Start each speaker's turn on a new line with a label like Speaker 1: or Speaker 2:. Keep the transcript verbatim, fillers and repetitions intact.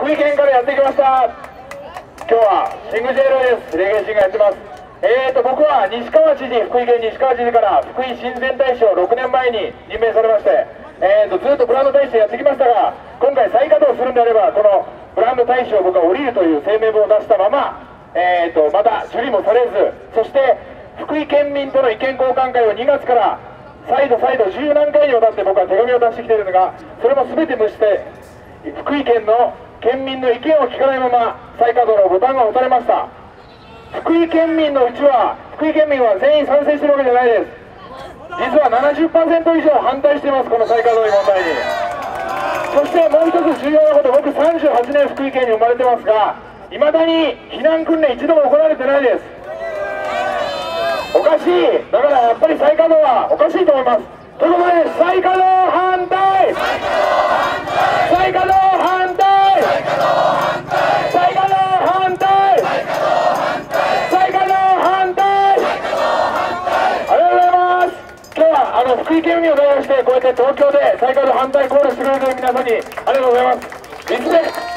Speaker 1: 福井県からやってきました。今日はシングジェイローです。レゲエシンがやってます。えーと僕は西川知事、福井県西川知事から福井親善大使をろくねんまえに任命されまして、えーとずっとブランド大使やってきましたが、今回再稼働するんであればこのブランド大使を僕は降りるという声明文を出したまま、えーとまた受理もされず、そして福井県民との意見交換会をにがつから再度再度十何回にわたって僕は手紙を出してきているのが、それも全て無視して福井県の県民の意見を聞かないまま再稼働のボタンが押されました。福井県民のうちは福井県民は全員賛成してるわけじゃないです。実は ななじゅっパーセント 以上反対しています、この再稼働の問題に。そしてもう一つ重要なこと、僕さんじゅうはちねん福井県に生まれてますが、いまだに避難訓練一度も行われてないです。おかしい。だからやっぱり再稼働はおかしいと思います。ということで再稼働反対、再稼働反対、再稼働反対、再稼働反対。ありがとうございます。今日はあの福井県民を代表してこうやって東京で再稼働反対コールしてくれる皆さんにありがとうございます。リスペクト。